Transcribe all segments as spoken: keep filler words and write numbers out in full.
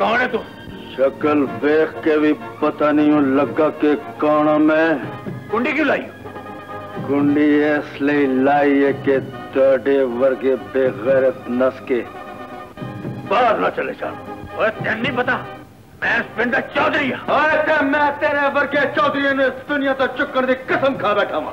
कौन है तू? शक्ल देख के भी पता नहीं हूँ लगा के कौन हूं मैं। कुंडी क्यों लाई? कुंडी इसलिए लाई है कि तोड़े वर्गे बेगैरत नस के बाहर न चले जा। और तेन नहीं पता मैं इस पिंड का चौधरी हूं। मैं तेरे वर्गे चौधरी ने दुनिया तो चुक्कन की कसम खा बैठा हूं।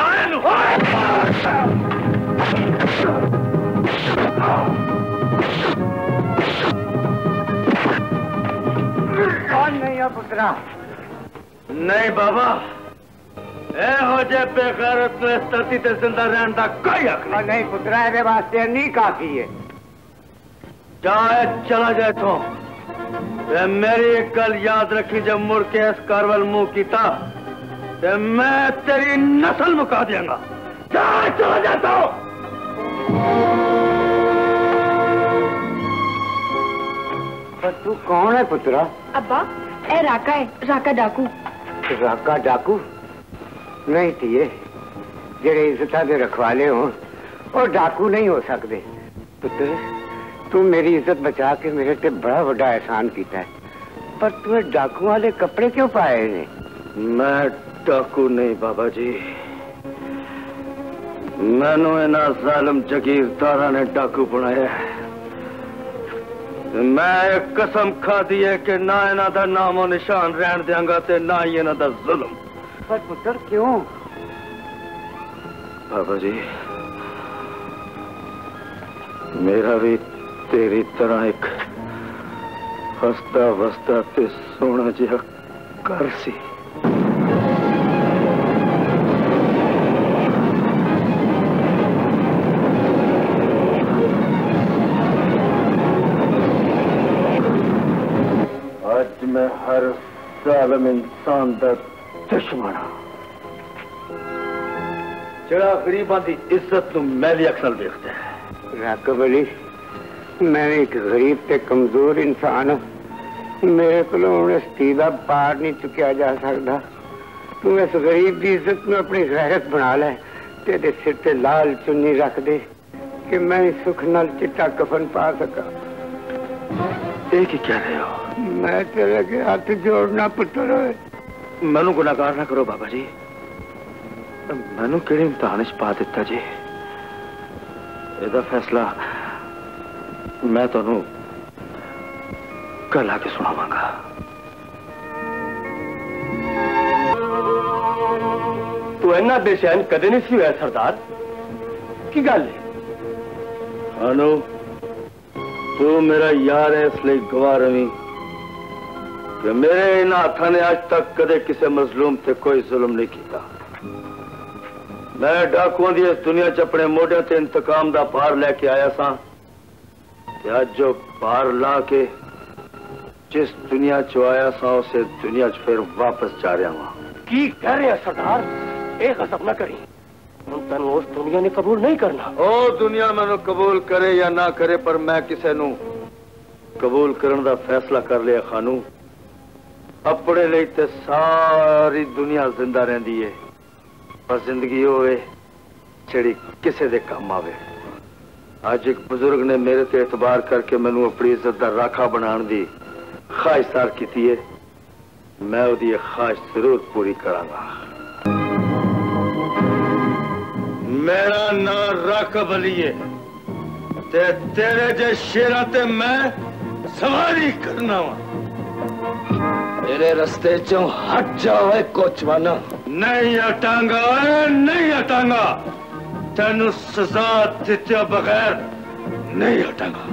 कौन नहीं है पुत्रा? नहीं बाबा, एहो जे बेगैरत में इस धरती ते जिंदा रहने का कोई हक नहीं। नहीं पुत्रा, ये वास्ते नहीं काफी है। जाए चला जाए तो मेरी एक गल याद रखी, जब मुड़ के इस कारवल मुंह कीता ते मैं तेरी नस्ल मुका देंगा। जाए चला जाए तो। पर तू कौन है पुत्रा? अब्बा, ए राका है, राका डाकू। राका डाकू नहीं थिए, जेड़े इज्जत दे रखवाले हो और डाकू नहीं हो सकते। पुत्र, तू मेरी इज्जत बचा के मेरे ते बड़ा बड़ा एहसान किया है, पर तुम्हें डाकू वाले कपड़े क्यों पाए ने? मैं डाकू नहीं बाबा जी, मैनू इन्हां जालिम जगीरदारा ने डाकू बनाया है। मैं एक कसम खा दी है कि ना इन्हां दा नामो निशान रहन देंगा ते ना ही इन्हां दा जुल्म। पर पुत्र क्यों? बाबा जी, मेरा भी तेरी तरह एक हंसता वसता ते सोना जिहा घर सी। आज मैं हर जालिम इंसान दा दुश्मन हाँ, जड़ा गरीबां दी इज्जत नूं मैली अक्सर देखता है। राकब अली, मैं एक गरीब ते कमजोर इंसान हूं, मेरे को इस धी दा पार नहीं चुकिया जा सकता। तू इस गरीब की इज्जत में अपनी गैरत बना लै, तेरे सिर ते लाल चुन्नी रख दे कि मैं सुख नाल चिट्टा कफन पा सका। एक ही कह रहे हो? मैं तेरे के हाथ जोड़ना पुत्र। मैनू गुनाहगार ना करो बाबा जी, मैनू किहड़े इम्तिहान च पा दिता जी? एदा फैसला मैं तुहानू कल आके सुनावांगा। तू इन्ना बेचैन कदे नहीं सी होया सरदार, की गल है? अनु, तू मेरा यार है, इसलिए गवाह रही कि मेरे इन हाथों ने आज तक कदे किसी मजलूम से कोई जुल्म नहीं किया। मैं डाकुओं की इस दुनिया च अपने मोढे ते इंतकाम का भार लेके आया सा, आज जो भार ला के जिस दुनिया च आया सा उसे दुनिया च फिर वापस जा रहा वहां। की कह रहे हैं सरदार? एक कसम न करी, तेन उस दुनिया ने कबूल नहीं करना। ओ दुनिया मैनू कबूल करे या ना करे, पर मैं किसी नू कबूल करने का फैसला कर लिया। खानू अपने लिए ते सारी दुनिया जिंदा रही है, पर जिंदगी होवे जिहड़ी किसी दे काम आवे। आज एक बुजुर्ग ने मेरे ते एतबार करके मैनू अपनी इज्जत का राखा बनाने की ख्वाहिशार की है, मैं उसकी ख्वाहिश जरूर पूरी करांगा। मेरा नाम राकब अली है, ते तेरे जे शेरा ते मैं सवारी करना वा। मेरे रस्ते चो हट जाओ कोचवाना। नहीं हटांगा, नहीं हटांगा, तेनू सजा दिते बगैर नहीं हटांगा।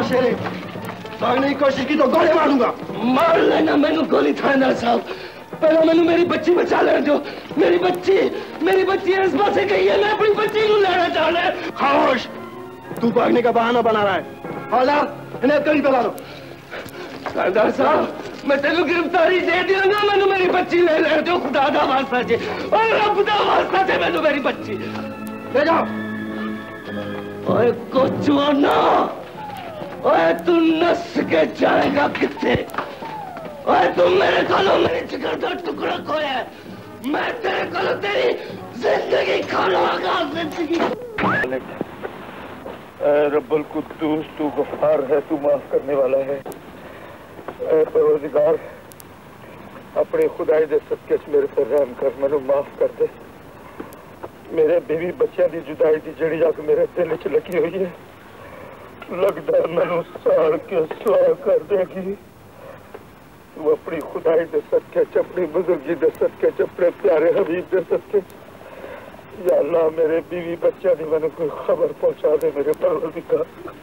शेरे भागने की कोशिश की तो गोली मारूंगा। मार लेना मैनू गोली थानेदार साहब, पहले मैनू मेरी बच्ची बचा लेने दो। मेरी बच्ची मेरी बच्ची इस पासे गई है, मैं अपनी बच्ची को लेना चाहना है। खामोश, तू भागने का बहाना बना रहा है। हौलदार इन्हें कहीं पे ला दो। थानेदार साहब मैं तेनू गिरफ्तारी दे दिया ना, मैनू मेरी बच्ची ले लेने दो। खुदा दा वास्ता जे और रब दा वास्ता जे मैनू मेरी बच्ची ले जाओ। ओए कोचवाना, ओए तू नस के जाएगा कितने? ओए तू मेरे कोलों मेरी जिगर का टुकड़ा खोया है, मैं तेरे कोलों तेरी जिंदगी खालूंगा। जिंदगी रब्बुल कुद्दूस तू गफ्फार है, तू माफ करने वाला है। ऐ परवरदिगार अपने खुदाई दे सदके च मेरे पर रहम कर, मैनू माफ कर दे। मेरे बीवी बच्चों की जुदाई की जड़ी अग मेरे दिल च लगी हुई है, लगता मैनू साड़ के सुहा कर देगी। तू अपनी खुदाई दे सदके च, अपनी बुजुर्गी दे सदके च, अपने प्यारे हबीब दे सदके च या अल्लाह मेरे बीवी बच्चों की मैनू कोई खबर पहुंचा दे मेरे परवरदिगार।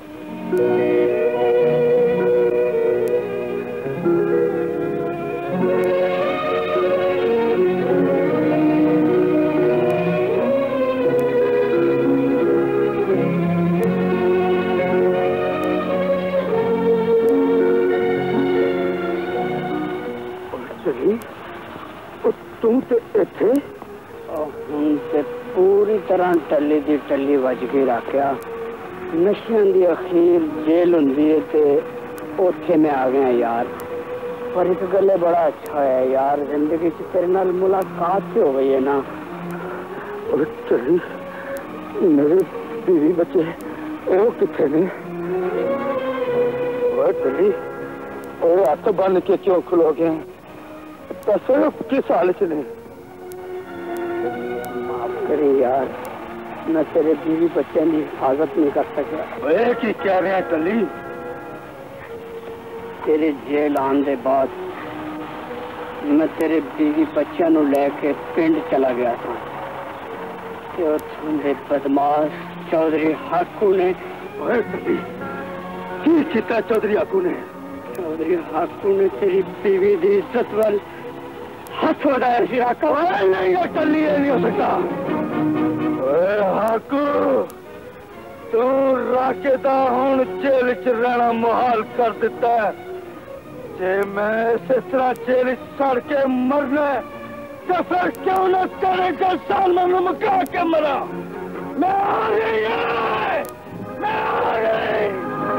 तू तो इथे हूं ते पूरी तरह टली दी टली वज के रखा। नशियां दी अखीर जेल हुंदी है ते ओथे मैं आ गया यार। पर एक गल बड़ा अच्छा है यार, जिंदगी च तेरे नाल मुलाकात हो गई है ना। और चली मेरे बीवी बच्चे वो किथे ने? चली और हथ बन के क्यों खलो गए? दसो किस हाल च ने? माफ करी यार, मैं तेरे बीवी बच्चों की हिफाजत नहीं कर सका। वे की कह रहे हैं टली? तेरे जेल आने के बाद मैं तेरे बीवी बच्चों को लेके पिंड चला गया था। बदमाश चौधरी हाकू ने की किया? चौधरी हाकू ने चौधरी हाकू ने तेरी बीवी की इज्जत वाल हाथ उठाया। नहीं टली नहीं हो सकता। हाकू तू राकेदा हुण जेल च रहना मुहाल कर दिता है। जे मैं इस तरह जेल सड़ के मरना तो फिर क्यों न करेगा साल में मुका के मरा। मैं आ गई है, मैं आ गई।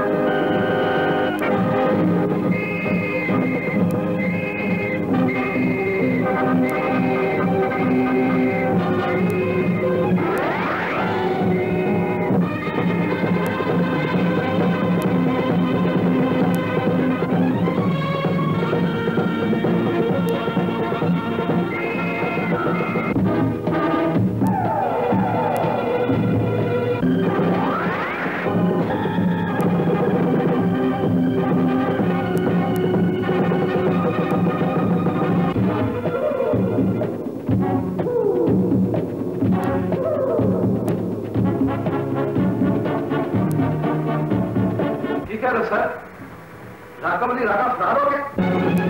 सर राका बनी राका फरार हो गया।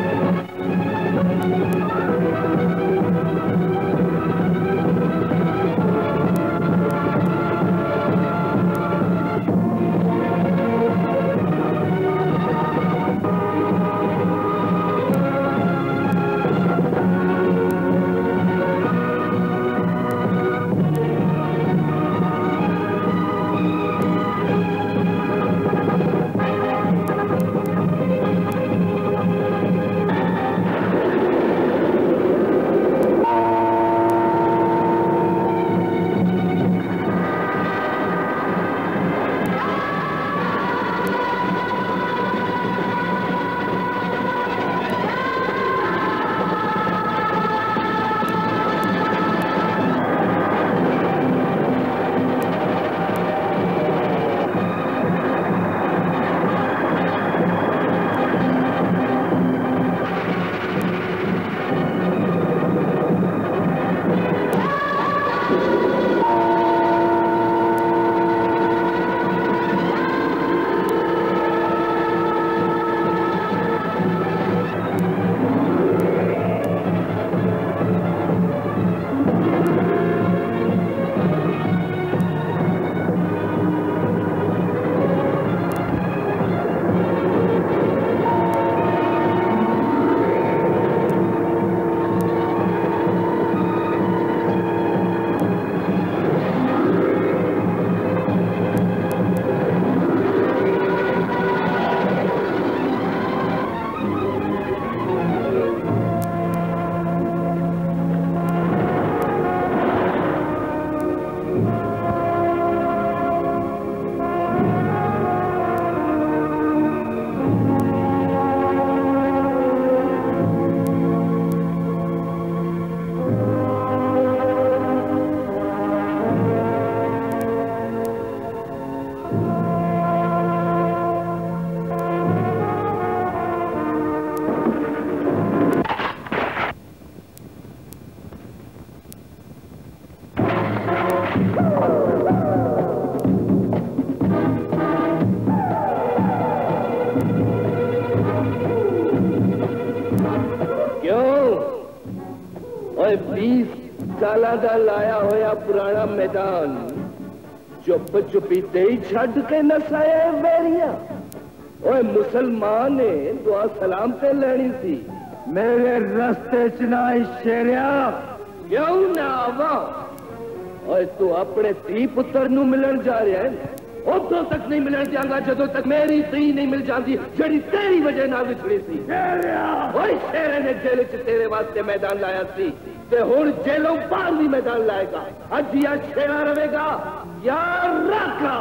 ओए बीस साल का लाया होया पुराना मैदान चुप चुपीते ही छड़ के नसाया वेरिया। ओए मुसलमान ने दुआ सलाम ते लेनी थी मेरे रस्ते च ना शेरिया क्यों ना आवा। ओए तू अपने धी पुत्र नू मिलन जा रहा है उदों तक नहीं मिलन जाऊंगा जदों तक मेरी धी नहीं मिल जाती जड़ी तेरी वजह ना विछड़ी सी। ओए शेरे ने जेल च तेरे वास्ते मैदान लाया सी ते हुण जेलों बाहर भी मैदान लाएगा। अज या शेरा रहेगा या राका।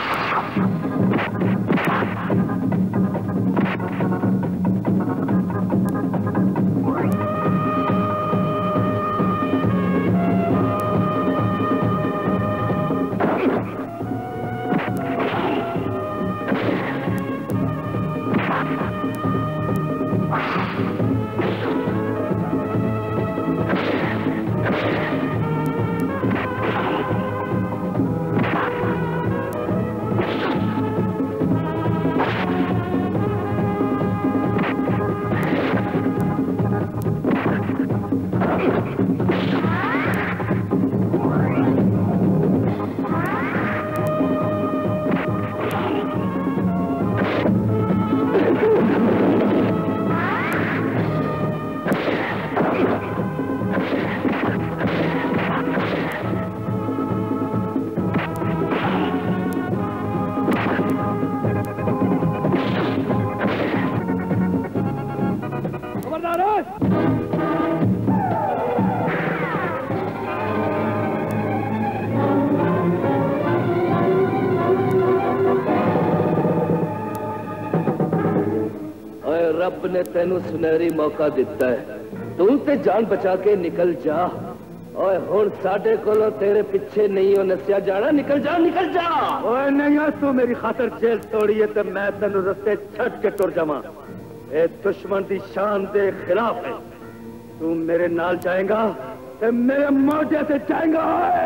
रब ने तेनू सुनहरी मौका दिता है तू ते जान बचा के निकल जा। ओए हुण साडे कोलों तेरे पीछे नहीं हो नसिया जाना। निकल जा निकल जा। ओए नहीं तू मेरी खातर जेल तोड़ी है तो मैं तेनू रस्ते छड़ के तुर जावां। ए दुश्मन दी शान दे खिलाफ है। तू मेरे नाल जाएगा ते मेरे मोढे ते जाएगा।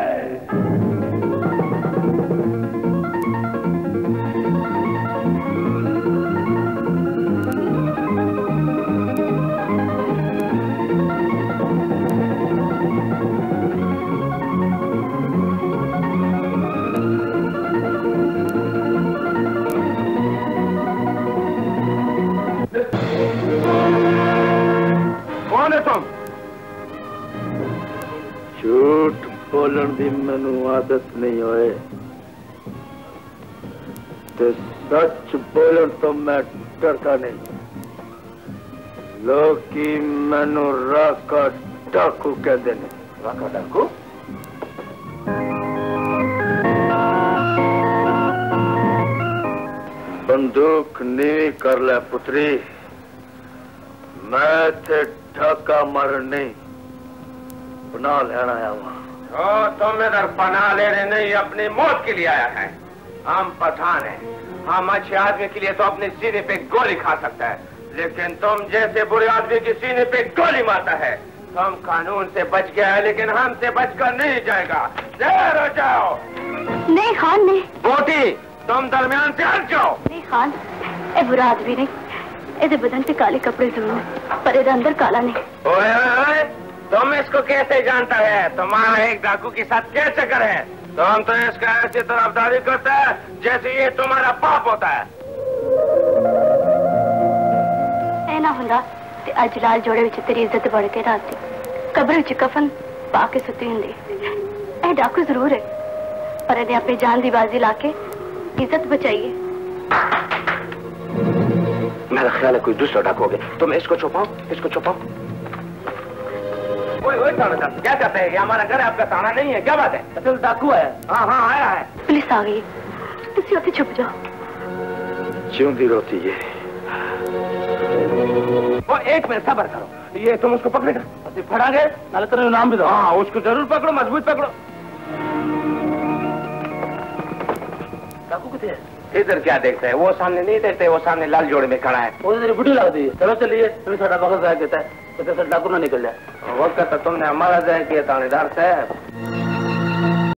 झूठ बोलन की मैनू आदत नहीं होए ते सच बोलन तो मैं डरता नहीं। लोग की मैनू राका डाकू कहते हैं। राका डाकू बंदूक नीवी कर ले पुत्री। मैं थे ढाका मारन नहीं पनाह लेना आया हुआ। तो तुम इधर पनाह लेने नहीं अपनी मौत के लिए आया है। हम पठान हैं। हम अच्छे आदमी के लिए तो अपने सीने पे गोली खा सकता है लेकिन तुम जैसे बुरे आदमी के सीने पे गोली मारता है। तुम कानून से बच गया है लेकिन हमसे बचकर नहीं जाएगा। देर हो जाओ। नहीं खान नहीं। बोटी तुम दरमियान से हट जाओ। नहीं खान ए बुरा आदमी नहीं। इधर बदन पे काले कपड़े जरूर पर इधर अंदर काला नहीं। ओए ओए तुम इसको कैसे जानता है? तुम्हारा एक डाकू के साथ क्या चक्कर है? तुम तो इसका ऐसी तरफदारी करता है जैसे ये तुम्हारा पाप होता है। ऐ ना हुंदा ते अज लाल जोड़े विच तेरी इज्जत बढ़ के रात कब्र विच कफन पा के सुती हुंदी। ऐ डाकू जरूर है पर इन्हें अपनी जान दी बाजी लाके इज्जत बचाइए। मेरा ख्याल है कोई दूसरा डाकू हो गया। तुम इसको छुपाओ इसको छुपाओ। ओए ओए थानेदार क्या कहते हैं? ये हमारा घर है आपका थाना नहीं है। क्या बात है? असल डाकू है। हाँ हाँ आया है। पुलिस आ गई। तुम उसे छुप जाओ। जिंदी रोती है। वो एक मिनट सब्र करो। ये तुम उसको पकड़ेगा अभी फड़ांगे नाले तेरे नाम भी दो। हाँ उसको जरूर पकड़ो मजबूत पकड़ो। डाकू कितने है? इधर क्या देखते हैं? वो सामने नहीं देखते। वो सामने लाल जोड़े में खड़ा है। वो तेरी बुढ़ी लगती है। चलो चलिए तुम्हें साढ़ा बगल जाए कहता है तो डाकू ना निकल जाए। वक्त तो तुमने हमारा जाए किया थानेदार साहब।